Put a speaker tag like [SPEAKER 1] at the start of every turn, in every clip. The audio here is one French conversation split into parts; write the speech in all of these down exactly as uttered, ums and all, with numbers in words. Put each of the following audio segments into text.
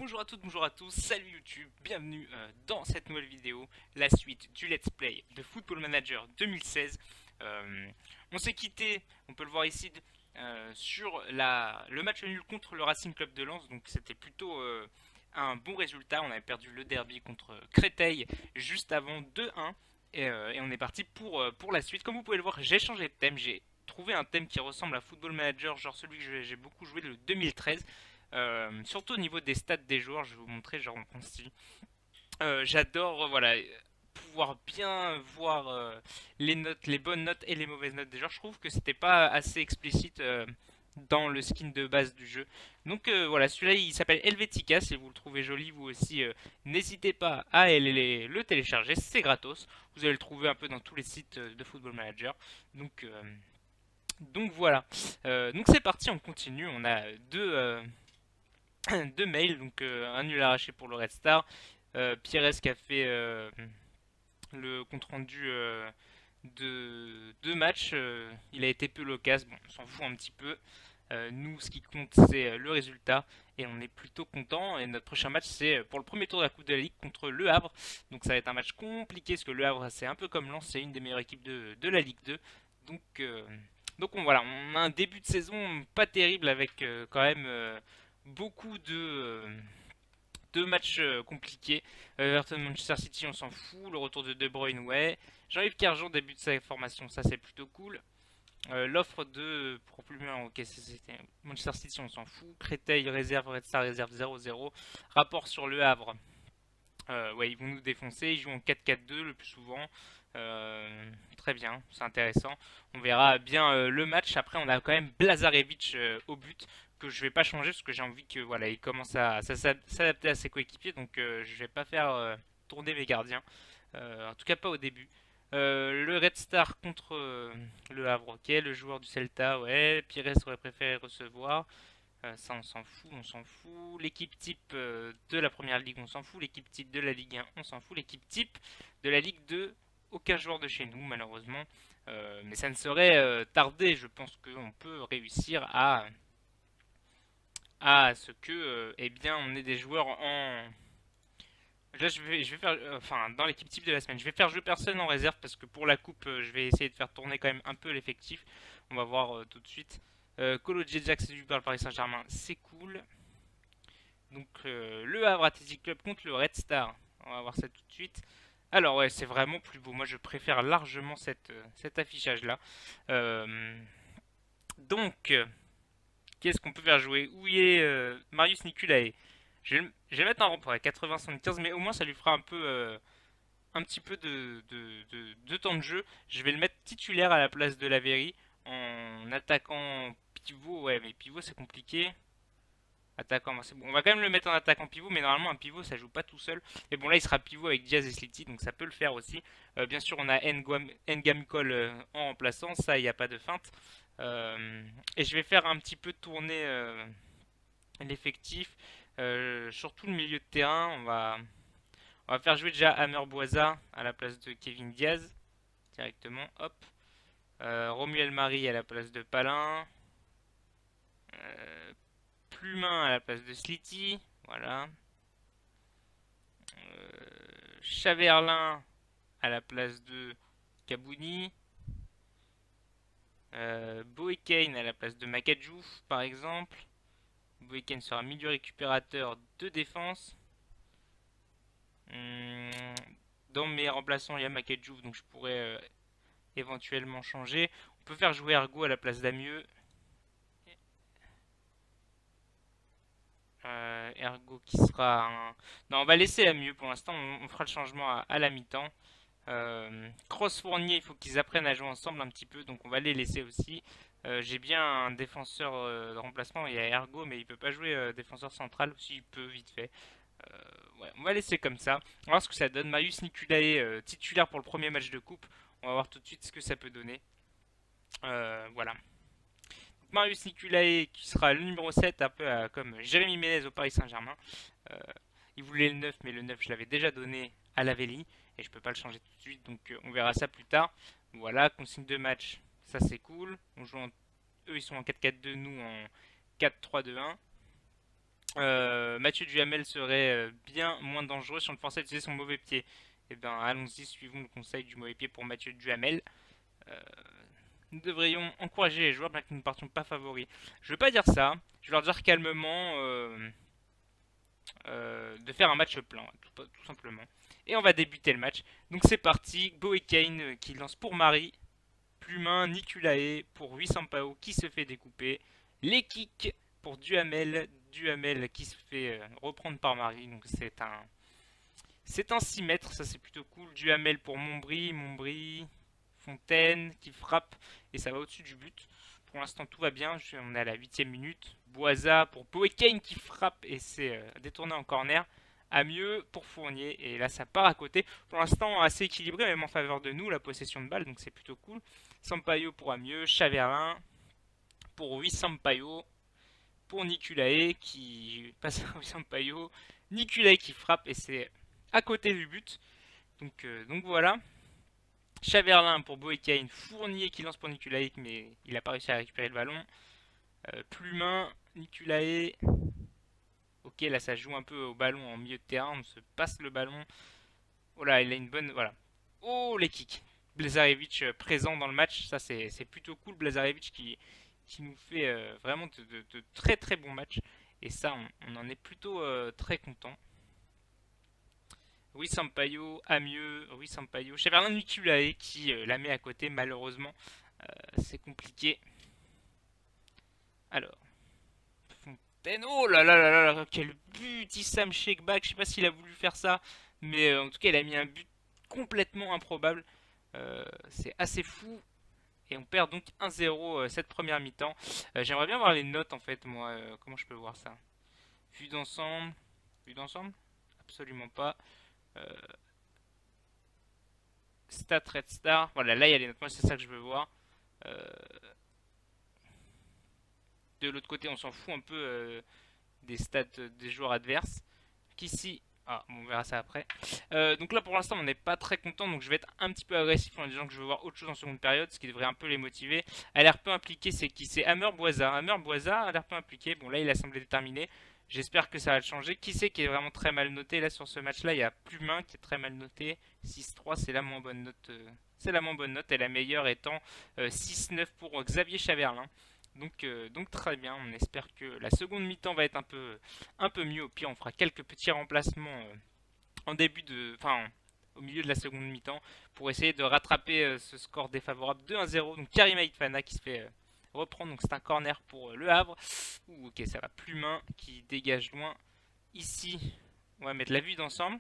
[SPEAKER 1] Bonjour à toutes, bonjour à tous, salut YouTube, bienvenue euh, dans cette nouvelle vidéo, la suite du Let's Play de Football Manager deux mille seize. Euh, on s'est quitté, on peut le voir ici, euh, sur la, le match nul contre le Racing Club de Lens, donc c'était plutôt euh, un bon résultat. On avait perdu le derby contre Créteil juste avant deux un, et, euh, et on est parti pour, euh, pour la suite. Comme vous pouvez le voir, j'ai changé de thème, j'ai trouvé un thème qui ressemble à Football Manager, genre celui que j'ai beaucoup joué, le deux mille treize. Euh, surtout au niveau des stats des joueurs, je vais vous montrer, genre en ici. Euh, J'adore, euh, voilà, pouvoir bien voir euh, les notes, les bonnes notes et les mauvaises notes des joueurs. Je trouve que c'était pas assez explicite euh, dans le skin de base du jeu. Donc euh, voilà, celui-là il s'appelle Helvetica. Si vous le trouvez joli, vous aussi, euh, n'hésitez pas à aller le télécharger, c'est gratos. Vous allez le trouver un peu dans tous les sites euh, de Football Manager. Donc, euh, donc voilà. Euh, donc c'est parti, on continue. On a deux. Euh, deux mails, donc euh, un nul arraché pour le Red Star. Euh, Pires qui a fait euh, le compte rendu euh, de deux matchs. Euh, il a été peu loquace, bon, on s'en fout un petit peu. Euh, nous, ce qui compte, c'est le résultat et on est plutôt content. Et notre prochain match, c'est pour le premier tour de la Coupe de la Ligue contre Le Havre. Donc ça va être un match compliqué parce que Le Havre, c'est un peu comme Lens, c'est une des meilleures équipes de, de la Ligue deux. Donc, euh, donc on, voilà, on a un début de saison pas terrible avec euh, quand même euh, beaucoup de, euh, de matchs euh, compliqués. Euh, Everton Manchester City, on s'en fout. Le retour de De Bruyne, ouais. Jean-Yves Carjon débute sa formation, ça c'est plutôt cool. Euh, L'offre de pour plus loin, ok, c'était Manchester City, on s'en fout. Créteil réserve, Red Star réserve zéro zéro. Rapport sur Le Havre. Euh, ouais, ils vont nous défoncer. Ils jouent en quatre quatre deux le plus souvent. Euh, très bien, c'est intéressant. On verra bien euh, le match. Après, on a quand même Blazarevic euh, au but que je vais pas changer parce que j'ai envie que voilà, il commence à, à s'adapter à ses coéquipiers. Donc, euh, je vais pas faire euh, tourner mes gardiens. Euh, en tout cas, pas au début. Euh, le Red Star contre euh, le Havre, ok. Le joueur du Celta, ouais. Pires aurait préféré recevoir. Euh, ça, on s'en fout, on s'en fout. L'équipe type euh, de la première ligue, on s'en fout. L'équipe type de la Ligue un, on s'en fout. L'équipe type de la Ligue deux, aucun joueur de chez nous, malheureusement. Euh, mais ça ne saurait euh, tarder. Je pense qu'on peut réussir à, à ce que, euh, eh bien, on ait des joueurs en. Là, je vais, je vais faire, euh, enfin, dans l'équipe type de la semaine, je vais faire jouer personne en réserve parce que pour la coupe, euh, je vais essayer de faire tourner quand même un peu l'effectif. On va voir euh, tout de suite. Euh, Kolo Djedjak séduit par le Paris Saint-Germain, c'est cool. Donc euh, le Havre Athletic Club contre le Red Star. On va voir ça tout de suite. Alors ouais, c'est vraiment plus beau. Moi, je préfère largement cette, euh, cet affichage-là. Euh, donc, euh, qu'est-ce qu'on peut faire jouer? Où est euh, Marius Niculae? je vais, je vais mettre un rond à quatre-vingts soixante-quinze, mais au moins ça lui fera un peu, euh, un petit peu de, de, de- de temps de jeu. Je vais le mettre titulaire à la place de Lavery en attaquant pivot. Ouais, mais pivot c'est compliqué. Attaquant, bon, c'est bon. On va quand même le mettre en attaquant pivot, mais normalement un pivot ça joue pas tout seul. Mais bon, là il sera pivot avec Diaz et Slity, donc ça peut le faire aussi. Euh, bien sûr, on a Ngam, Ngam Cole euh, en remplaçant, ça il n'y a pas de feinte. Euh, et je vais faire un petit peu tourner euh, l'effectif, euh, surtout le milieu de terrain. On va, on va faire jouer déjà Amer Boisa à la place de Kevin Diaz directement. Hop. Euh, Romuel Marie à la place de Palin. Euh, Plumain à la place de Slity. Voilà. Euh, Chaverlin à la place de Kabouni. Euh, Boekane à la place de Makadjouf, par exemple. Boekane sera milieu récupérateur de défense. Hum, dans mes remplaçants, il y a Makadjouf, donc je pourrais euh, éventuellement changer. On peut faire jouer Ergo à la place d'Amieux. Euh, Ergo qui sera un... Non, on va laisser Amieux pour l'instant, on, on fera le changement à, à la mi-temps. Euh, Cross Fournier, il faut qu'ils apprennent à jouer ensemble un petit peu, donc on va les laisser aussi. Euh, J'ai bien un défenseur euh, de remplacement, il y a Ergo, mais il peut pas jouer euh, défenseur central, aussi il peut vite fait. Euh, ouais, on va laisser comme ça. On va voir ce que ça donne. Marius Niculae, euh, titulaire pour le premier match de coupe. On va voir tout de suite ce que ça peut donner. Euh, voilà. Donc, Marius Niculae qui sera le numéro sept, un peu euh, comme Jérémy Ménez au Paris Saint-Germain. Euh, il voulait le neuf, mais le neuf je l'avais déjà donné à Lavelli et je peux pas le changer tout de suite, donc euh, on verra ça plus tard. Voilà, consigne de match, ça c'est cool. On joue en... Eux ils sont en quatre quatre deux, nous en quatre trois deux un. euh, Mathieu Duhamel serait euh, bien moins dangereux si on le forçait à utiliser son mauvais pied. Et bien allons-y, suivons le conseil du mauvais pied pour Mathieu Duhamel. Euh, nous devrions encourager les joueurs bien que nous ne partions pas favoris. Je ne veux pas dire ça, je vais leur dire calmement euh, euh, de faire un match plein, tout, tout simplement. Et on va débuter le match. Donc c'est parti, Boe Kane euh, qui lance pour Marie, Plumin, Niculae pour Huisampao qui se fait découper, les kicks pour Duhamel, Duhamel qui se fait euh, reprendre par Marie, donc c'est un... C'est un six mètres, ça c'est plutôt cool. Duhamel pour Montbry, Montbry, Fontaine qui frappe et ça va au-dessus du but. Pour l'instant tout va bien, on est à la huitième minute. Boisa pour Boe Kane qui frappe et c'est euh, détourné en corner. Amieux pour Fournier et là ça part à côté. Pour l'instant assez équilibré même en faveur de nous la possession de balle donc c'est plutôt cool. Sampaio pour Amieux, Chaverlin pour Huisampao, pour Niculae qui passe à Huisampao, Niculae qui frappe et c'est à côté du but. Donc, euh, donc voilà. Chaverlin pour Boe Kane, Fournier qui lance pour Niculae mais il n'a pas réussi à récupérer le ballon. Euh, Plumin, Niculae. Ok, là ça joue un peu au ballon en milieu de terrain, on se passe le ballon. Oh là, il a une bonne... Voilà. Oh, les kicks. Blazarevic euh, présent dans le match, ça c'est plutôt cool. Blazarevic qui, qui nous fait euh, vraiment de, de, de, très très bons matchs. Et ça, on, on en est plutôt euh, très content. Oui, Sampaio, Amieux, oui, Sampaio. Chaverlin Niculae qui euh, la met à côté, malheureusement. Euh, c'est compliqué. Alors. Fontaine, oh là là là là là, quel but Issam Sheikbak. Je sais pas s'il a voulu faire ça, mais euh, en tout cas, il a mis un but complètement improbable. Euh, c'est assez fou. Et on perd donc un zéro euh, cette première mi-temps. Euh, J'aimerais bien voir les notes en fait, moi. Euh, comment je peux voir ça? Vue d'ensemble. Vue d'ensemble? Absolument pas. Euh, Stat Red Star. Voilà, là il y a les notes. Moi, c'est ça que je veux voir. Euh, de l'autre côté, on s'en fout un peu euh, des stats euh, des joueurs adverses. Qu'ici. Ah, bon, on verra ça après. Euh, donc là, pour l'instant, on n'est pas très content. Donc je vais être un petit peu agressif en disant que je veux voir autre chose en seconde période, ce qui devrait un peu les motiver. A l'air peu impliqué, c'est qui? C'est Hammer Boisa. Hammer Boisa a l'air peu impliqué. Bon, là, il a semblé déterminé. J'espère que ça va le changer. Qui c'est qui est vraiment très mal noté? Là, sur ce match-là, il y a Plumin qui est très mal noté. six trois, c'est la moins bonne note. euh, C'est la moins bonne note. Et la meilleure étant euh, six neuf pour euh, Xavier Chaverlin. Donc, euh, donc très bien, on espère que la seconde mi-temps va être un peu, un peu mieux. Au pire, on fera quelques petits remplacements euh, en début de, enfin, au milieu de la seconde mi-temps pour essayer de rattraper euh, ce score défavorable de un zéro. Donc Karim Aitfana qui se fait euh, reprendre, donc c'est un corner pour euh, Le Havre. Ouh, ok, ça va. Plumin qui dégage loin. Ici, on va mettre la vue d'ensemble.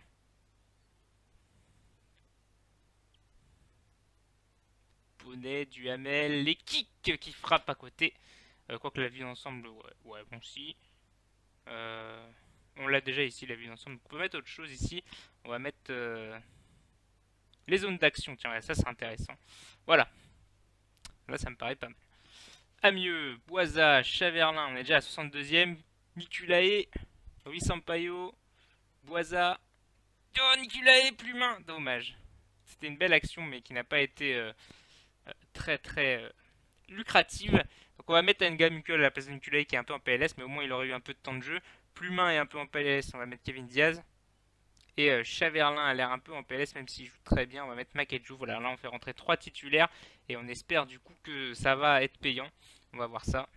[SPEAKER 1] Bonnet, Duhamel, les kicks qui frappent à côté. Euh, Quoique la vue d'ensemble, ouais, ouais, bon si. Euh, on l'a déjà ici, la vue d'ensemble. On peut mettre autre chose ici. On va mettre euh, les zones d'action. Tiens, ça c'est intéressant. Voilà. Là, ça me paraît pas mal. Amieux, Boisa, Chaverlin, on est déjà à soixante-deuxième. Niculae, Sampaio, Boisa. Oh, Niculae, Plumin. Dommage. C'était une belle action, mais qui n'a pas été euh, euh, très très euh, lucrative. Donc on va mettre Nga Mukul à la place de Niculae qui est un peu en P L S, mais au moins il aurait eu un peu de temps de jeu. Plumin est un peu en P L S, on va mettre Kevin Diaz. Et euh, Chaverlin a l'air un peu en P L S, même s'il joue très bien. On va mettre Makedjou. Voilà, là on fait rentrer trois titulaires. Et on espère du coup que ça va être payant. On va voir ça.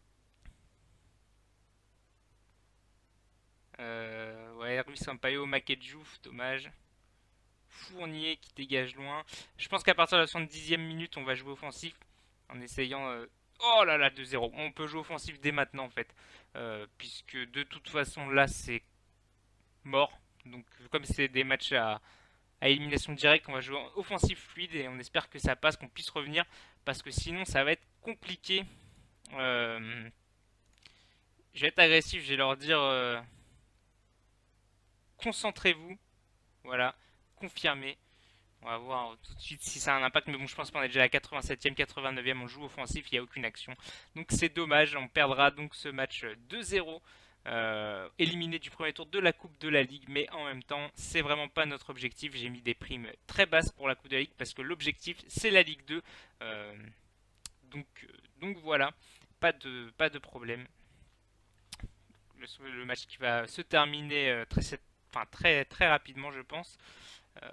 [SPEAKER 1] Euh, ouais, Rui Sampaio, Makedjou, dommage. Fournier qui dégage loin. Je pense qu'à partir de la soixante-dixième minute, on va jouer offensif. En essayant... Euh... Oh là là, deux zéro. On peut jouer offensif dès maintenant en fait. Euh, puisque de toute façon, là c'est mort. Donc comme c'est des matchs à, à élimination directe, on va jouer en offensif fluide et on espère que ça passe, qu'on puisse revenir. Parce que sinon ça va être compliqué. Euh, je vais être agressif, je vais leur dire euh, concentrez-vous. Voilà, confirmez. On va voir tout de suite si ça a un impact, mais bon, je pense qu'on est déjà à la quatre-vingt-septième, quatre-vingt-neuvième, on joue offensif, il n'y a aucune action. Donc c'est dommage, on perdra donc ce match deux zéro, euh, éliminé du premier tour de la Coupe de la Ligue, mais en même temps, c'est vraiment pas notre objectif. J'ai mis des primes très basses pour la Coupe de la Ligue parce que l'objectif, c'est la Ligue deux. Euh, donc, donc voilà, pas de, pas de problème. le, le match qui va se terminer euh, très, enfin, très, très rapidement, je pense. Euh,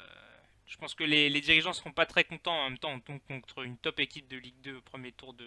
[SPEAKER 1] je pense que les, les dirigeants seront pas très contents. En même temps, on tombe contre une top équipe de Ligue deux au premier tour de,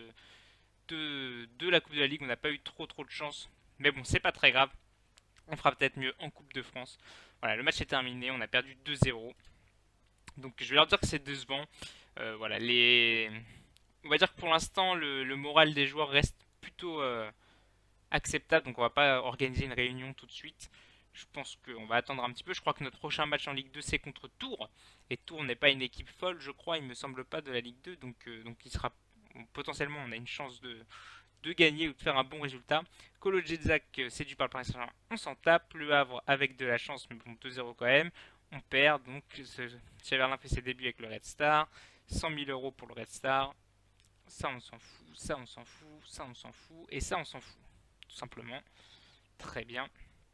[SPEAKER 1] de, de la Coupe de la Ligue. On n'a pas eu trop trop de chance. Mais bon, c'est pas très grave. On fera peut-être mieux en Coupe de France. Voilà, le match est terminé. On a perdu deux zéro. Donc je vais leur dire que c'est décevant. Euh, voilà, les... On va dire que pour l'instant, le, le moral des joueurs reste plutôt euh, acceptable. Donc on va pas organiser une réunion tout de suite. Je pense qu'on va attendre un petit peu. Je crois que notre prochain match en Ligue deux, c'est contre Tours. Et Tours n'est pas une équipe folle, je crois, il me semble pas, de la Ligue deux. Donc, euh, donc il sera potentiellement, on a une chance de, de gagner ou de faire un bon résultat. Colo Djezak, séduit par le Paris Saint-Germain, on s'en tape. Le Havre avec de la chance, mais bon, deux zéro quand même. On perd, donc Cheverlin fait ses débuts avec le Red Star. cent mille euros pour le Red Star. Ça, on s'en fout. Ça, on s'en fout. Ça, on s'en fout. Et ça, on s'en fout. Tout simplement. Très bien.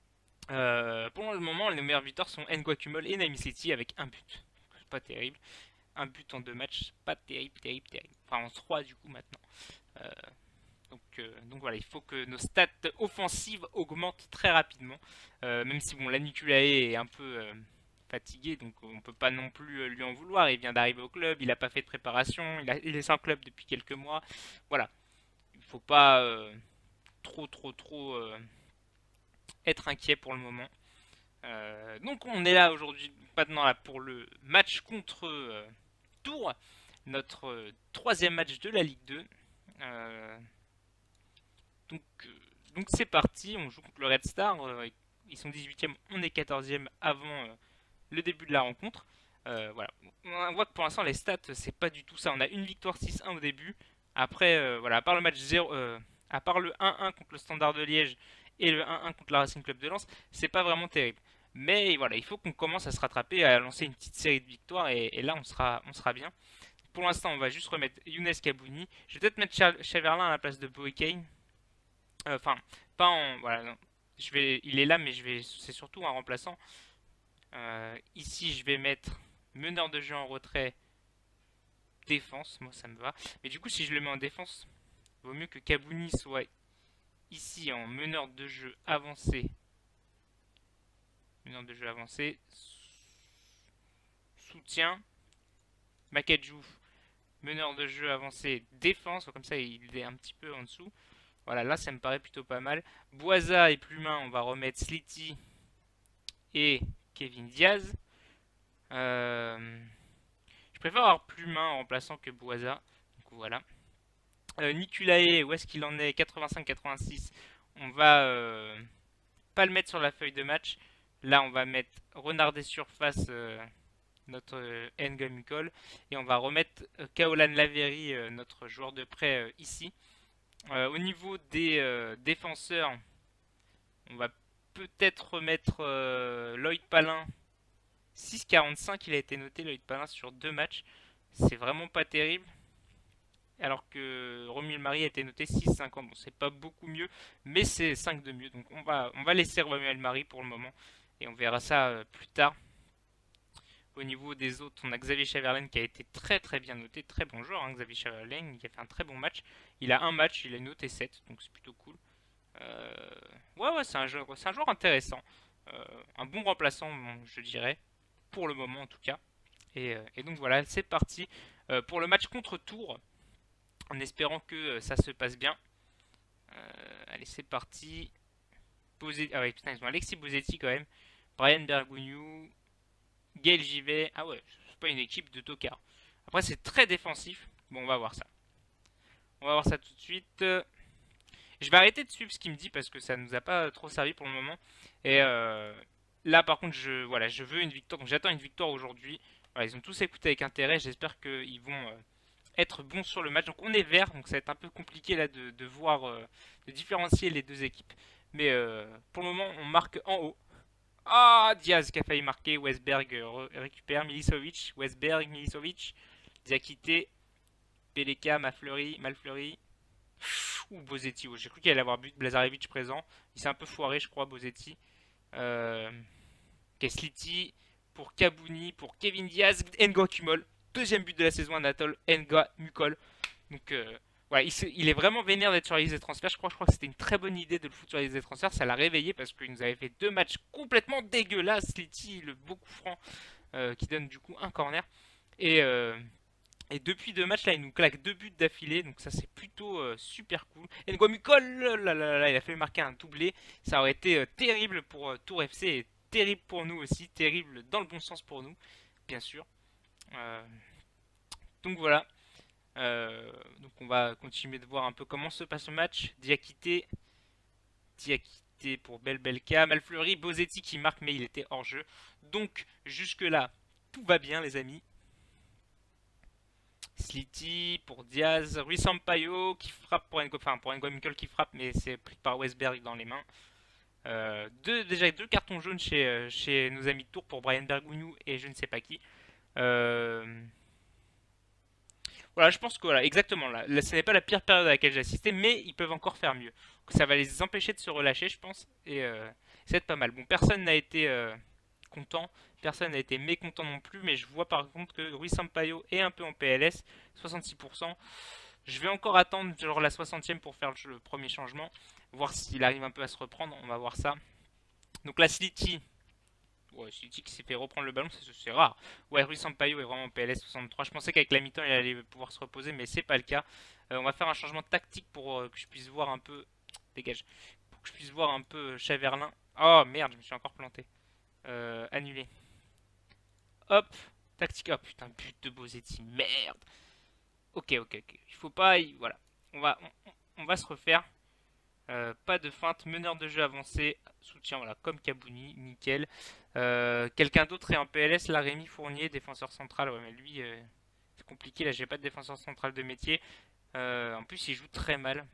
[SPEAKER 1] Euh, pour le moment, les meilleurs buteurs sont Nguakumol et Naimi City avec un but. Pas terrible. Un but en deux matchs, pas terrible, terrible, terrible. Enfin, en trois du coup maintenant. Euh, donc, euh, donc voilà, il faut que nos stats offensives augmentent très rapidement. Euh, même si bon, l'Aniculae est un peu euh, fatigué, donc on peut pas non plus lui en vouloir. Il vient d'arriver au club, il n'a pas fait de préparation, il, a, il est sans club depuis quelques mois. Voilà, il faut pas euh, trop, trop, trop euh, être inquiet pour le moment. Euh, donc on est là aujourd'hui, maintenant là pour le match contre euh, Tours, notre euh, troisième match de la Ligue deux. Euh, donc euh, donc c'est parti, on joue contre le Red Star, euh, ils sont dix-huitième, on est quatorzième avant euh, le début de la rencontre. Euh, voilà, on voit que pour l'instant les stats c'est pas du tout ça, on a une victoire six un au début, après euh, voilà, à part le match zéro, euh, à part le un un contre le Standard de Liège et le un un contre la Racing Club de Lens, c'est pas vraiment terrible. Mais voilà, il faut qu'on commence à se rattraper, à lancer une petite série de victoires et, et là on sera, on sera bien. Pour l'instant, on va juste remettre Younes Kabouni. Je vais peut-être mettre Cheverlin à la place de Boekane. Enfin, euh, pas en. Voilà, non. Je vais, il est là, mais je vais, c'est surtout un remplaçant. Euh, ici, je vais mettre meneur de jeu en retrait, défense. Moi, ça me va. Mais du coup, si je le mets en défense, il vaut mieux que Kabouni soit ici en meneur de jeu avancé. Meneur de jeu avancé. Soutien. Makadjou, meneur de jeu avancé, défense. Comme ça, il est un petit peu en dessous. Voilà, là, ça me paraît plutôt pas mal. Boisa et Plumin, on va remettre Slity et Kevin Diaz. Euh, je préfère avoir Plumin en remplaçant que Boisa. Donc voilà. Euh, Niculae, où est-ce qu'il en est? Quatre-vingt-cinq quatre-vingt-six. On va euh, pas le mettre sur la feuille de match. Là, on va mettre Renard des surfaces, euh, notre euh, Nguakumol. Et on va remettre euh, Kaolan Laveri, euh, notre joueur de prêt, euh, ici. Euh, au niveau des euh, défenseurs, on va peut-être remettre euh, Lloyd Palin. six quarante-cinq, il a été noté, Lloyd Palin, sur deux matchs. C'est vraiment pas terrible. Alors que Romuald Marie a été noté six cinquante. Bon, c'est pas beaucoup mieux, mais c'est cinq de mieux. Donc on va, on va laisser Romuald Marie pour le moment. Et on verra ça euh, plus tard. Au niveau des autres, on a Xavier Cheverlin qui a été très très bien noté. Très bon joueur, hein, Xavier Cheverlin, qui a fait un très bon match. Il a un match, il a noté sept, donc c'est plutôt cool. Euh... Ouais, ouais, c'est un, un joueur intéressant. Euh, un bon remplaçant, je dirais, pour le moment en tout cas. Et, euh, et donc voilà, c'est parti euh, pour le match contre Tours, en espérant que euh, ça se passe bien. Euh, allez, c'est parti. Bozet... Ah ouais, putain, ils ont Alexis Bozetti quand même. Brian Bergogneau, Gaël Givet. Ah ouais, c'est pas une équipe de tocards. Après, c'est très défensif. Bon, on va voir ça. On va voir ça tout de suite. Je vais arrêter de suivre ce qu'il me dit parce que ça nous a pas trop servi pour le moment. Et euh, là, par contre, je, voilà, je veux une victoire. Donc, j'attends une victoire aujourd'hui. Voilà, ils ont tous écouté avec intérêt. J'espère qu'ils vont euh, être bons sur le match. Donc, on est vert. Donc, ça va être un peu compliqué là de, de voir, euh, de différencier les deux équipes. Mais euh, pour le moment, on marque en haut. Ah, Diaz qui a failli marquer. Westberg euh, récupère. Milisovic. Westberg, Milisovic. Diakité. Peleka, Malfleury. Malfleury. Ouh, Bozetti, oh, j'ai cru qu'il allait avoir but. Blazarevic présent. Il s'est un peu foiré, je crois, Bozetti. Euh, Kesliti pour Kabouni, pour Kevin Diaz, Nguakumol. Deuxième but de la saison, Anatole Nguakumol. Donc euh, voilà, il, se- il est vraiment vénère d'être sur la liste des transferts. Je crois, je crois que c'était une très bonne idée de le foutre sur la liste des transferts. Ça l'a réveillé parce qu'il nous avait fait deux matchs complètement dégueulasses. Slity, le beau coup franc euh, qui donne du coup un corner. Et, euh, et depuis deux matchs là, il nous claque deux buts d'affilée. Donc ça, c'est plutôt euh, super cool. Et Nguamukol, là, là, là, là, il a fallu marquer un doublé. Ça aurait été euh, terrible pour euh, Tour F C et terrible pour nous aussi. Terrible dans le bon sens pour nous, bien sûr. Euh, donc voilà. Euh, donc on va continuer de voir un peu comment se passe le match. Diakité, Diakité pour Belbelka, Malfleury, Bozetti qui marque mais il était hors jeu. Donc jusque là tout va bien les amis. Slity pour Diaz, Rui Sampaio qui frappe pour Ngo, enfin pour Ngo qui frappe mais c'est pris par Westberg dans les mains. Euh, deux, déjà deux cartons jaunes chez, euh, chez nos amis de Tours pour Brian Bergogneau et je ne sais pas qui. Euh, Voilà, je pense que voilà, exactement là, là, ce n'est pas la pire période à laquelle j'ai assisté, mais ils peuvent encore faire mieux. Ça va les empêcher de se relâcher, je pense, et euh, ça va être pas mal. Bon, personne n'a été euh, content, personne n'a été mécontent non plus, mais je vois par contre que Rui Sampaio est un peu en P L S, soixante-six pour cent. Je vais encore attendre genre la soixantième pour faire le, le premier changement, voir s'il arrive un peu à se reprendre, on va voir ça. Donc la Slity, ouais, City qui s'est fait reprendre le ballon, c'est rare. Ouais, Rui Sampaio est vraiment en P L S soixante-trois. Je pensais qu'avec la mi-temps, il allait pouvoir se reposer, mais c'est pas le cas. Euh, on va faire un changement de tactique pour euh, que je puisse voir un peu. Dégage. Pour que je puisse voir un peu Chaverlin. Oh merde, je me suis encore planté. Euh, annulé. Hop. Tactique. Oh putain, but de Bozetti. Merde. Ok, ok, ok. Il faut pas. y- Voilà. On va, on, on va se refaire. Euh, pas de feinte, meneur de jeu avancé, soutien, voilà, comme Kabouni, nickel. Euh, Quelqu'un d'autre est en P L S, là, Rémi Fournier, défenseur central, ouais, mais lui, euh, c'est compliqué, là, j'ai pas de défenseur central de métier. Euh, en plus, il joue très mal.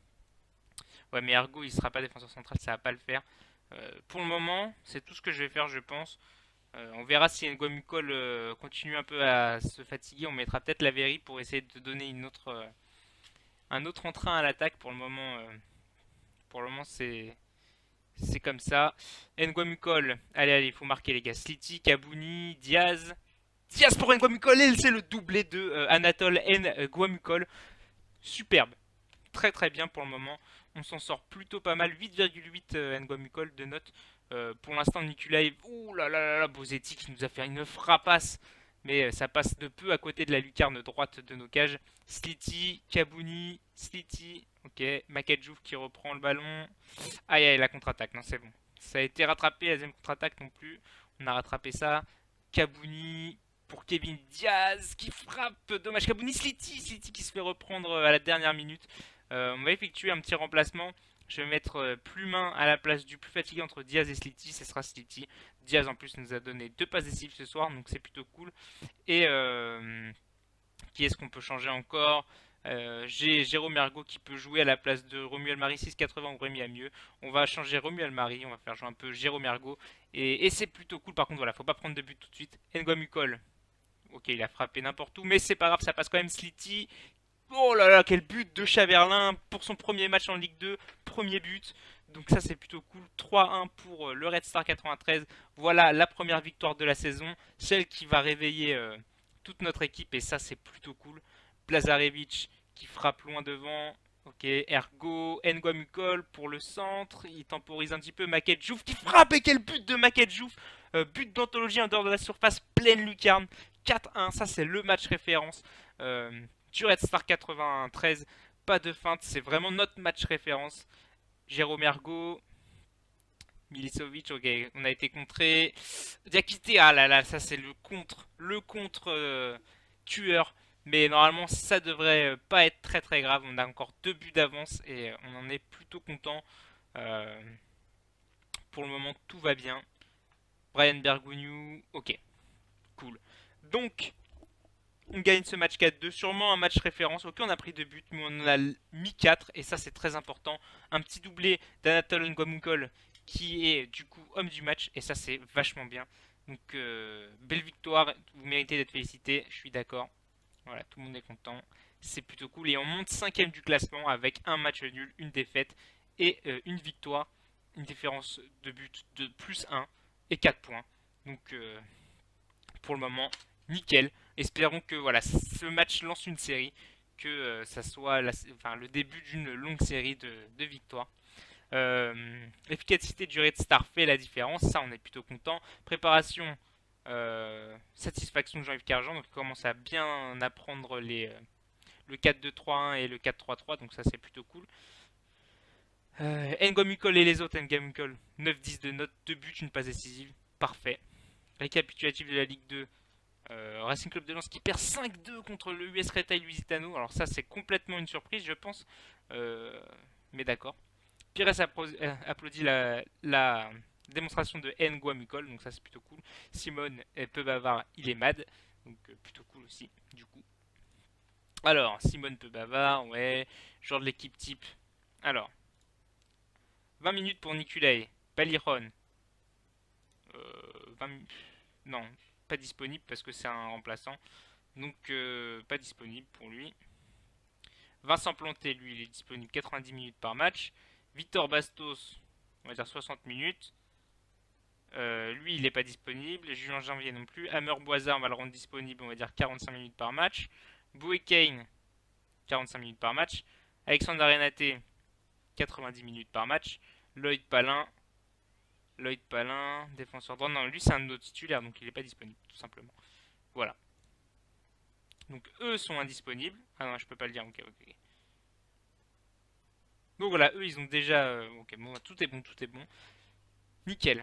[SPEAKER 1] Ouais, mais Ergo, il sera pas défenseur central, ça va pas le faire. Euh, pour le moment, c'est tout ce que je vais faire, je pense. Euh, on verra si Nguamukol euh, continue un peu à se fatiguer, on mettra peut-être la Verry pour essayer de donner une autre, euh, un autre entrain à l'attaque. Pour le moment, euh, pour le moment, c'est C'est comme ça. Nguamukol. Allez, allez, il faut marquer les gars. Slity, Kabouni, Diaz. Diaz pour Nguamukol. Et c'est le doublé de euh, Anatole Nguamukol. Superbe. Très très bien pour le moment. On s'en sort plutôt pas mal. huit virgule huit euh, Nguamukol de note. Euh, pour l'instant, Nikolai. Ouh là là là là. Bozetti qui nous a fait une frappasse. Mais euh, ça passe de peu à côté de la lucarne droite de nos cages. Slity, Kabouni, Slity. Ok. Makadjouf qui reprend le ballon. Aïe aïe, la contre-attaque, non c'est bon. Ça a été rattrapé, la deuxième contre-attaque non plus. On a rattrapé ça. Kabouni pour Kevin Diaz qui frappe. Dommage, Kabouni, Slity, Slity qui se fait reprendre à la dernière minute. Euh, on va effectuer un petit remplacement. Je vais mettre euh, Plumain à la place du plus fatigué entre Diaz et Slity. Ce sera Slity. Diaz en plus nous a donné deux passes décisives ce soir, donc c'est plutôt cool. Et euh, qui est-ce qu'on peut changer encore? Euh, J'ai Jérôme Ergo qui peut jouer à la place de Romuald Marie six quatre-vingts ou Rémi Amieux. On va changer Romuald Marie, on va faire jouer un peu Jérôme Ergo. Et, et c'est plutôt cool. Par contre, voilà, faut pas prendre de but tout de suite. Nguamukol, ok, il a frappé n'importe où, mais c'est pas grave, ça passe quand même. Slity. Oh là là, quel but de Chaverlin pour son premier match en Ligue deux. Premier but. Donc ça c'est plutôt cool. trois un pour euh, le Red Star quatre-vingt-treize. Voilà la première victoire de la saison. Celle qui va réveiller euh, toute notre équipe et ça c'est plutôt cool. Plazarevic qui frappe loin devant. Ok, Ergo, Nguamukol pour le centre. Il temporise un petit peu. Makadjouf qui frappe et quel but de Makadjouf. Euh, but d'anthologie en dehors de la surface, pleine lucarne. quatre un, ça c'est le match référence. Euh, du Red Star quatre-vingt-treize. Pas de feinte, c'est vraiment notre match référence. Jérôme Ergo, Milicevic, ok, on a été contré. Diakité, ah là là, ça c'est le contre, le contre euh, tueur. Mais normalement, ça devrait euh, pas être très très grave. On a encore deux buts d'avance et on en est plutôt content. Euh, pour le moment, tout va bien. Brian Bergogneau, ok, cool. Donc, on gagne ce match quatre deux, sûrement un match référence. Ok, on a pris deux buts, mais on en a mis quatre, et ça c'est très important. Un petit doublé d'Anatole Nguamukol, qui est du coup homme du match, et ça c'est vachement bien. Donc, euh, belle victoire, vous méritez d'être félicité, je suis d'accord. Voilà, tout le monde est content, c'est plutôt cool. Et on monte cinquième du classement avec un match nul, une défaite et euh, une victoire. Une différence de but de plus un et quatre points. Donc, euh, pour le moment, nickel. Espérons que voilà, ce match lance une série. que euh, ça soit la, enfin, le début d'une longue série de, de victoires. Euh, Efficacité du Red Star fait la différence, ça on est plutôt content. Préparation, euh, satisfaction de Jean-Yves Cargent, donc il commence à bien apprendre les, euh, le quatre deux trois un et le quatre trois trois, donc ça c'est plutôt cool. Euh, Ngomukol et les autres, Ngomukol, neuf dix de notes, deux buts, une passe décisive, parfait. Récapitulatif de la Ligue deux, euh, Racing Club de Lens qui perd cinq deux contre le U S Retail Lusitano, alors ça c'est complètement une surprise je pense, euh, mais d'accord. Pires applaudit la, la démonstration de Ngomukol, donc ça c'est plutôt cool. Simone est peu bavard, il est mad, donc euh, plutôt cool aussi, du coup. Alors, Simone peu bavard, ouais, genre de l'équipe type. Alors, vingt minutes pour Niculay, Baliron, euh, vingt minutes, non, pas disponible parce que c'est un remplaçant, donc euh, pas disponible pour lui. Vincent Planté, lui, il est disponible quatre-vingt-dix minutes par match. Victor Bastos, on va dire soixante minutes. Euh, lui, il n'est pas disponible. Julien Janvier non plus. Hammer Boisard, on va le rendre disponible, on va dire quarante-cinq minutes par match. Boué Kane, quarante-cinq minutes par match. Alexandre Arenaté, quatre-vingt-dix minutes par match. Lloyd Palin, Lloyd Palin, défenseur droit. Non, lui, c'est un de nos titulaires, donc il n'est pas disponible, tout simplement. Voilà. Donc, eux sont indisponibles. Ah non, je peux pas le dire, ok, ok. Donc voilà, eux, ils ont déjà... euh, ok, bon, tout est bon, tout est bon. Nickel.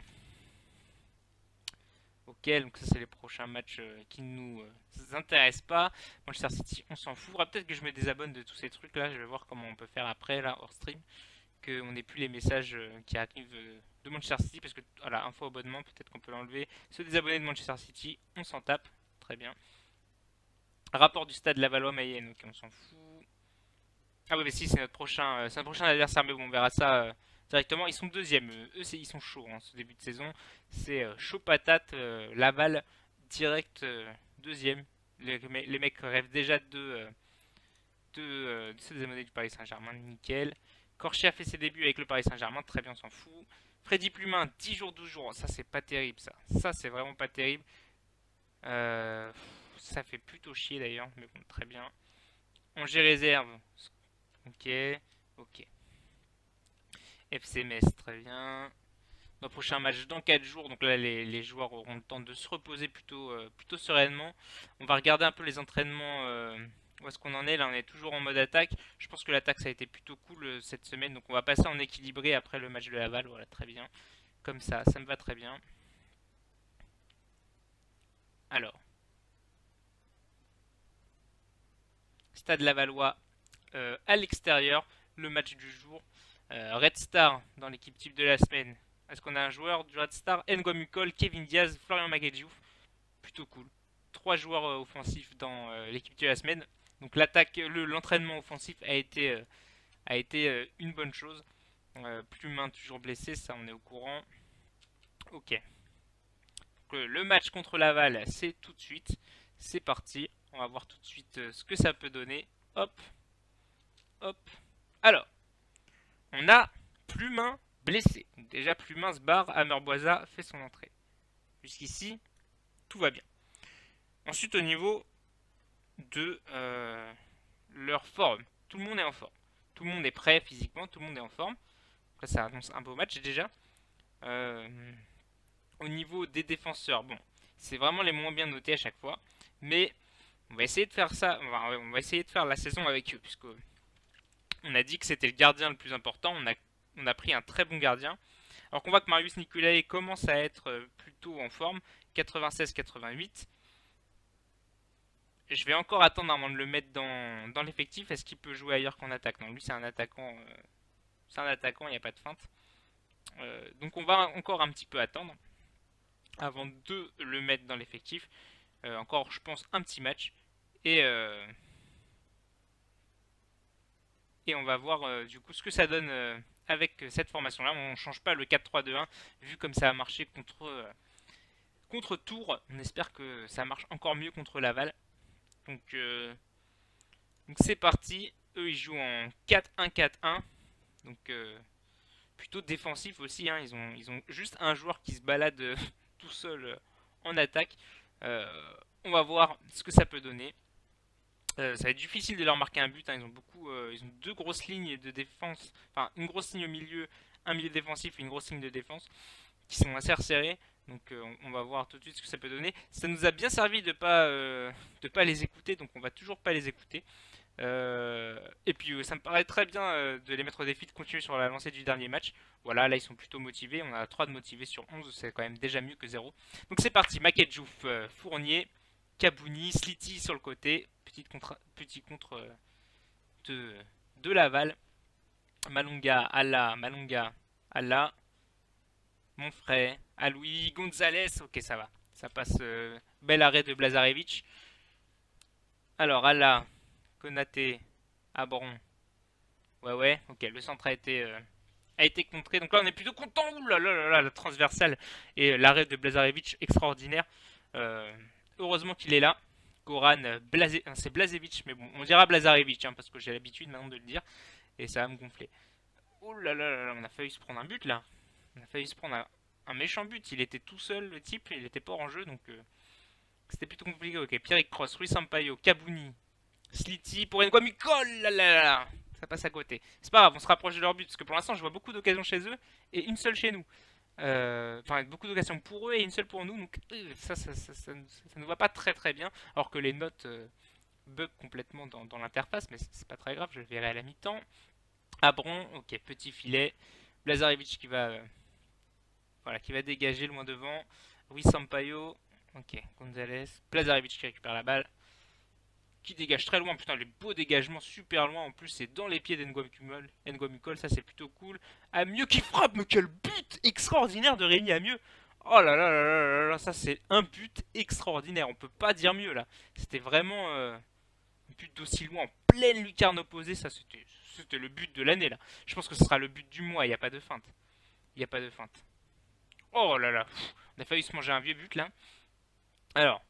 [SPEAKER 1] Ok, donc ça c'est les prochains matchs euh, qui ne nous euh, intéressent pas. Manchester City, on s'en fout. Peut-être que je me désabonne de tous ces trucs là. Je vais voir comment on peut faire après là hors stream. Qu'on n'ait plus les messages euh, qui arrivent euh, de Manchester City. Parce que voilà, info abonnement, peut-être qu'on peut l'enlever. Se désabonner de Manchester City, on s'en tape. Très bien. Rapport du stade Lavallois-Mayenne, ok, on s'en fout. Ah oui, mais si, c'est notre prochain, euh, c'est notre prochain adversaire, mais bon, on verra ça euh, directement. Ils sont deuxièmes, eux, eux ils sont chauds hein, ce début de saison. C'est euh, chaud patate, euh, Laval direct euh, deuxième. Les, les, mecs rêvent déjà de, euh, de, euh, de se démoner du Paris Saint-Germain, nickel. Corchia a fait ses débuts avec le Paris Saint-Germain, très bien, on s'en fout. Freddy Plumin, dix jours, douze jours, ça c'est pas terrible ça. Ça c'est vraiment pas terrible. Euh, ça fait plutôt chier d'ailleurs, mais bon, très bien. Angers réserve. Ok, ok. F C Metz, très bien. Nos prochain match dans quatre jours, donc là les, les joueurs auront le temps de se reposer plutôt, euh, plutôt sereinement. On va regarder un peu les entraînements, euh, où est-ce qu'on en est. Là on est toujours en mode attaque. Je pense que l'attaque ça a été plutôt cool euh, cette semaine, donc on va passer en équilibré après le match de Laval, voilà très bien. Comme ça, ça me va très bien. Alors. Stade Lavallois euh, à l'extérieur, le match du jour. Euh, Red Star dans l'équipe type de la semaine. Est-ce qu'on a un joueur du Red Star? Ngomukol, Kevin Diaz, Florian Maguedjouf. Plutôt cool. Trois joueurs euh, offensifs dans euh, l'équipe de la semaine. Donc l'attaque, l'entraînement offensif a été, euh, a été euh, une bonne chose. Euh, Plumin toujours blessé, ça on est au courant. Ok. Donc, euh, le match contre Laval, c'est tout de suite. C'est parti. On va voir tout de suite euh, ce que ça peut donner. Hop. Hop. Alors. On a Plumin blessé. Donc déjà, Plumin se barre. Hammer-Boisa fait son entrée. Jusqu'ici, tout va bien. Ensuite, au niveau de euh, leur forme. Tout le monde est en forme. Tout le monde est prêt physiquement. Tout le monde est en forme. Après, ça annonce un beau match déjà. Euh, au niveau des défenseurs, bon, c'est vraiment les moins bien notés à chaque fois. Mais on va essayer de faire ça. On va, on va essayer de faire la saison avec eux. Puisque on a dit que c'était le gardien le plus important. On a, on a pris un très bon gardien. Alors qu'on voit que Marius Nicolai commence à être plutôt en forme. quatre-vingt-seize quatre-vingt-huit. Je vais encore attendre avant de le mettre dans, dans l'effectif. Est-ce qu'il peut jouer ailleurs qu'en attaque? Non, lui c'est un attaquant. Euh, c'est un attaquant, il n'y a pas de feinte. Euh, donc on va encore un petit peu attendre avant de le mettre dans l'effectif. Euh, encore, je pense, un petit match. Et... Euh, Et on va voir euh, du coup ce que ça donne euh, avec cette formation là. On ne change pas le quatre trois deux un vu comme ça a marché contre, euh, contre Tours. On espère que ça marche encore mieux contre Laval. Donc euh, donc c'est parti. Eux ils jouent en quatre un quatre un. Donc euh, plutôt défensif aussi. Hein. Ils, ont, ils ont juste un joueur qui se balade euh, tout seul euh, en attaque. Euh, on va voir ce que ça peut donner. Euh, ça va être difficile de leur marquer un but, hein. Ils ont beaucoup, euh, ils ont deux grosses lignes de défense, enfin une grosse ligne au milieu, un milieu défensif et une grosse ligne de défense qui sont assez resserrés. Donc euh, on, on va voir tout de suite ce que ça peut donner. Ça nous a bien servi de pas euh, de pas les écouter, donc on va toujours pas les écouter. Euh, et puis euh, ça me paraît très bien euh, de les mettre au défi de continuer sur la lancée du dernier match. Voilà, là ils sont plutôt motivés. On a trois de motivés sur onze, c'est quand même déjà mieux que zéro. Donc c'est parti, Makedjouf, euh, Fournier, Kabouni, Slity sur le côté. Petite contre, petit contre euh, de, de Laval. Malunga, Allah, Malunga, Allah. Monfray, Aloui, Gonzalez. Ok, ça va. Ça passe. Euh, bel arrêt de Blazarevic. Alors, Allah, Konaté, Abron. Ouais, ouais, ok, le centre a été, euh, a été contré. Donc là, on est plutôt content. Ouh là là là là, la transversale et euh, l'arrêt de Blazarevic extraordinaire. Euh, heureusement qu'il est là. Goran, euh, Blaze... c'est Blazevic, mais bon, on dira Blazarevic, hein, parce que j'ai l'habitude maintenant de le dire. Et ça va me gonfler. Oh là là là là, on a failli se prendre un but là. On a failli se prendre un, un méchant but. Il était tout seul, le type, il était pas en jeu, donc euh, c'était plutôt compliqué. Ok, Pierre Cross, Rui Sampaio, Kabouni, Slity pour Nguamukol. Là là là, ça passe à côté. C'est pas grave, on se rapproche de leur but parce que pour l'instant, je vois beaucoup d'occasions chez eux et une seule chez nous. Euh, Enfin, beaucoup d'occasions pour eux et une seule pour nous. Donc euh, ça, ça, ça, ça, ça ne va pas très très bien. Alors que les notes euh, bug complètement dans, dans l'interface, mais c'est pas très grave, je le verrai à la mi-temps. Abron, ok, petit filet. Blazarevic qui va, euh, voilà, qui va dégager loin devant. Rui Sampaio, ok, Gonzalez. Blazarevic qui récupère la balle. Qui dégage très loin, putain, les beaux dégagements super loin. En plus, c'est dans les pieds d'Nguamukol. N'Guamukol, ça c'est plutôt cool. Amieux qui frappe, mais quel but extraordinaire de Rémi Amieux. Oh là là là là là là, ça c'est un but extraordinaire. On peut pas dire mieux là. C'était vraiment. Euh, but d'aussi loin en pleine lucarne opposée, ça c'était c'était le but de l'année là. Je pense que ce sera le but du mois, il n'y a pas de feinte. Il n'y a pas de feinte. Oh là là, pff, on a failli se manger un vieux but là. Alors,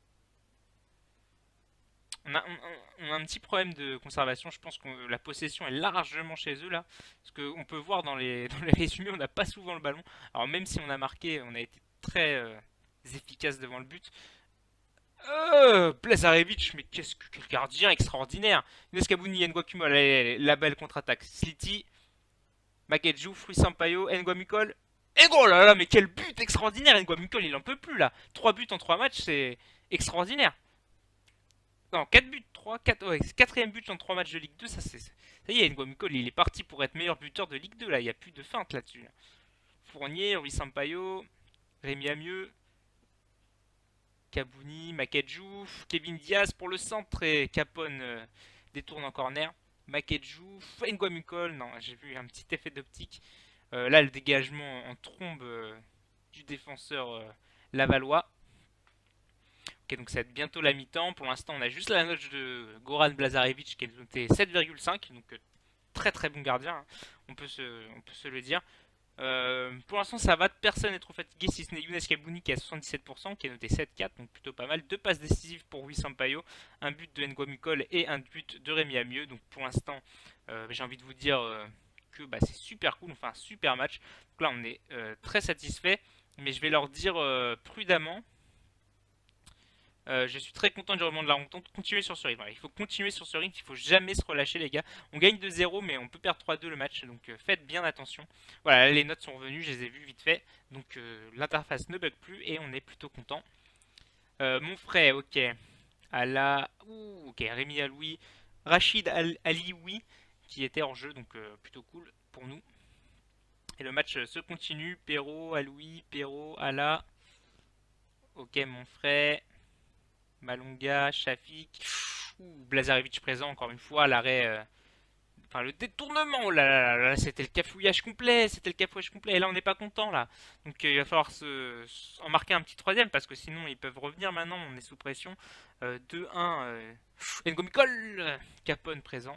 [SPEAKER 1] on a, on, on a un petit problème de conservation, je pense que la possession est largement chez eux là. Parce qu'on peut voir dans les, dans les résumés, on n'a pas souvent le ballon. Alors même si on a marqué, on a été très euh, efficace devant le but. Euh, Blazarevic, mais qu'est-ce que quel gardien extraordinaire. Neskabouni, Nguamukol, allez, allez, la belle contre-attaque. Slity, Makedjou, Rui Sampaio, Nguamukol. Et oh là là, mais quel but extraordinaire. Nguamukol, il en peut plus là. trois buts en trois matchs, c'est extraordinaire. Non, quatre buts, trois, quatre, ouais, quatrième but en trois matchs de Ligue deux, ça c'est. Ça y est, Nguamukol, il est parti pour être meilleur buteur de Ligue deux là, il n'y a plus de feinte là-dessus. Là. Fournier, Rui Sampaio, Rémi Amieux. Kabouni, Makedjouf, Kevin Diaz pour le centre et Capone euh, détourne en corner. Makedjouf, Nguamukol, non, j'ai vu un petit effet d'optique. Euh, là, le dégagement en trombe euh, du défenseur euh, lavallois. Ok, donc ça va être bientôt la mi-temps. Pour l'instant, on a juste la note de Goran Blazarevic qui est noté sept virgule cinq, donc euh, très très bon gardien, hein. on, peut se, on peut se le dire. Euh, pour l'instant ça va, personne n'est trop fatigué si ce n'est Younes Kabouni qui est à soixante-dix-sept pour cent, qui est noté sept virgule quatre, donc plutôt pas mal. Deux passes décisives pour Rui Sampaio, un but de Nguamukol et un but de Rémi Amieux. Donc pour l'instant euh, j'ai envie de vous dire euh, que bah, c'est super cool, on fait un super match. Donc là on est euh, très satisfait, mais je vais leur dire euh, prudemment. Euh, je suis très content du rebond de la rencontre. Continuez sur ce rythme. Il faut continuer sur ce rythme. Il faut jamais se relâcher, les gars. On gagne deux zéro, mais on peut perdre trois deux le match. Donc euh, faites bien attention. Voilà, les notes sont revenues. Je les ai vues vite fait. Donc euh, l'interface ne bug plus et on est plutôt content. Euh, mon frère, ok. Ala. Ouh, ok. Rémi Aloui. Rachid Al Alioui qui était en jeu. Donc euh, plutôt cool pour nous. Et le match euh, se continue. Perrault, Aloui, Perrault, Ala. Ok, mon frère. Malunga, Shafik, ouh, Blazarevic présent encore une fois, l'arrêt, euh, enfin le détournement, oh là là là, là c'était le cafouillage complet, c'était le cafouillage complet, et là on n'est pas content là, donc euh, il va falloir se, en marquer un petit troisième parce que sinon ils peuvent revenir maintenant, on est sous pression. euh, deux un, euh, Nguamukol, Capone présent,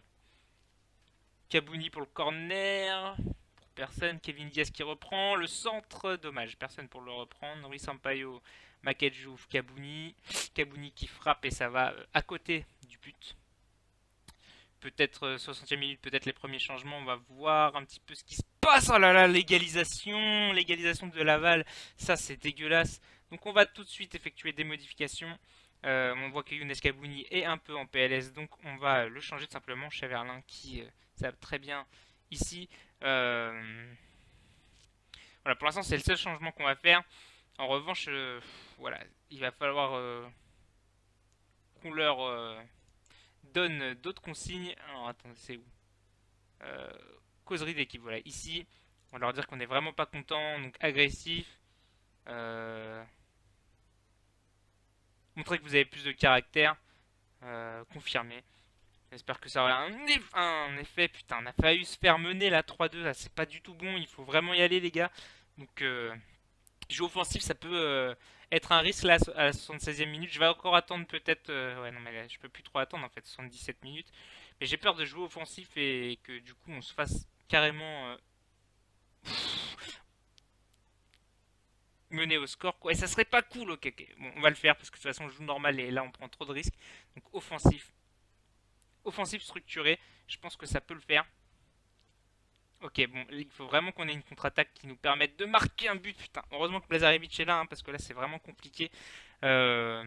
[SPEAKER 1] Kabouni pour le corner, pour personne, Kevin Diaz qui reprend, le centre, dommage, personne pour le reprendre, Rui Sampaio, Makedjouf, Kabouni, Kabouni qui frappe et ça va euh, à côté du but. Peut-être euh, soixantième minute, peut-être les premiers changements, on va voir un petit peu ce qui se passe. Oh là là, l'égalisation, l'égalisation de Laval, ça c'est dégueulasse. Donc on va tout de suite effectuer des modifications. Euh, on voit que Younes Kabouni est un peu en P L S, donc on va le changer tout simplement. Chaverlin qui euh, ça va très bien ici. Euh, voilà, pour l'instant c'est le seul changement qu'on va faire. En revanche, euh, voilà, il va falloir euh, qu'on leur euh, donne d'autres consignes. Alors attendez, c'est où euh, Causerie d'équipe, voilà, ici. On va leur dire qu'on n'est vraiment pas content, donc agressif. Euh, montrer que vous avez plus de caractère. Euh, confirmé. J'espère que ça aura un, eff un effet. Putain, on a failli se faire mener la trois deux. Là, c'est pas du tout bon. Il faut vraiment y aller, les gars. Donc, euh, jeu offensif, ça peut euh, être un risque là à la soixante-seizième minute. Je vais encore attendre peut-être. Euh, ouais, non, mais là, je peux plus trop attendre en fait. soixante-dix-sept minutes. Mais j'ai peur de jouer offensif et que du coup, on se fasse carrément euh, mener au score, quoi. Et ça serait pas cool, ok, ok. Bon, on va le faire parce que de toute façon, je joue normal et là, on prend trop de risques. Donc, offensif. Offensif structuré. Je pense que ça peut le faire. Ok, bon, il faut vraiment qu'on ait une contre-attaque qui nous permette de marquer un but. Putain, heureusement que Blazarevic est là, hein, parce que là, c'est vraiment compliqué. Euh...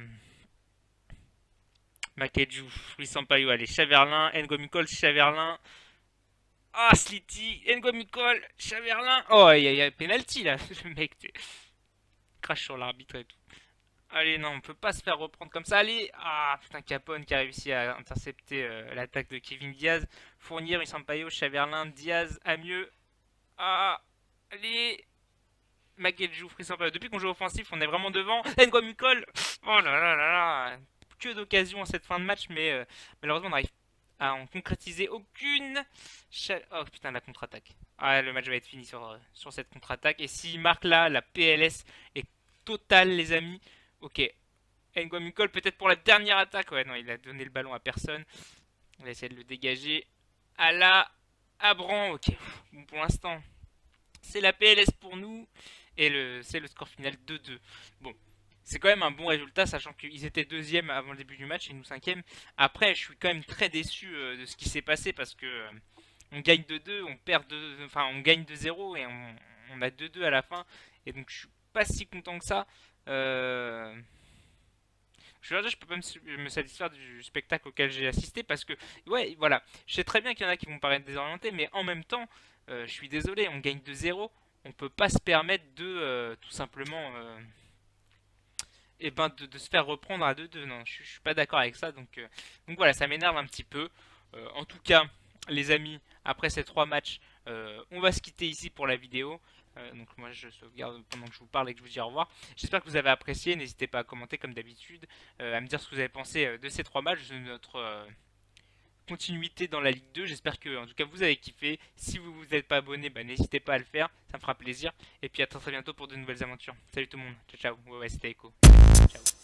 [SPEAKER 1] Makedjou, Luis Sampaio, allez, Chaverlin, Ngomikol, Chaverlin. Ah, Slity, Ngomikol, Chaverlin. Oh, il y, y a penalty là, le mec, crache sur l'arbitre et tout. Allez, non, on peut pas se faire reprendre comme ça. Allez, ah, putain, Capone qui a réussi à intercepter euh, l'attaque de Kevin Diaz. Fournier, Luis Sampaio, Chaverlin, Diaz, Amieux. Ah, allez. Makedjou, Luis Sampaio. Depuis qu'on joue offensif, on est vraiment devant. Ngomikol. Oh là là là là. Que d'occasion en cette fin de match, mais euh, malheureusement, on n'arrive à en concrétiser aucune. Cha oh putain, la contre-attaque. Ah, le match va être fini sur, euh, sur cette contre-attaque. Et s'il marque là, la P L S est totale, les amis. Ok. Ngomikol, peut-être pour la dernière attaque. Ouais, non, il a donné le ballon à personne. On va essayer de le dégager. À la Abran. Ok. Bon, pour l'instant, c'est la P L S pour nous. Et le, c'est le score final deux deux. Bon. C'est quand même un bon résultat, sachant qu'ils étaient deuxième avant le début du match et nous cinquième. Après, je suis quand même très déçu euh, de ce qui s'est passé parce que euh, on gagne deux deux, on perd deux, enfin on gagne deux zéro et on, on a deux deux à la fin. Et donc je suis pas si content que ça. Euh... Je veux dire, je peux pas me, me satisfaire du spectacle auquel j'ai assisté parce que, ouais, voilà, je sais très bien qu'il y en a qui vont paraître désorientés, mais en même temps, euh, je suis désolé, on gagne deux zéro, on peut pas se permettre de euh, tout simplement. Euh, et ben de, de se faire reprendre à deux deux. Non, je, je suis pas d'accord avec ça. Donc, euh, donc voilà, ça m'énerve un petit peu. Euh, en tout cas, les amis, après ces trois matchs, euh, on va se quitter ici pour la vidéo. Euh, donc moi je sauvegarde pendant que je vous parle et que je vous dis au revoir. J'espère que vous avez apprécié. N'hésitez pas à commenter comme d'habitude, euh, à me dire ce que vous avez pensé de ces trois matchs, de notre euh, continuité dans la Ligue deux. J'espère que en tout cas vous avez kiffé. Si vous vous n'êtes pas abonné, bah, n'hésitez pas à le faire. Ça me fera plaisir. Et puis à très très bientôt pour de nouvelles aventures. Salut tout le monde. Ciao ciao. Ouais ouais, c'était Echo. Ciao.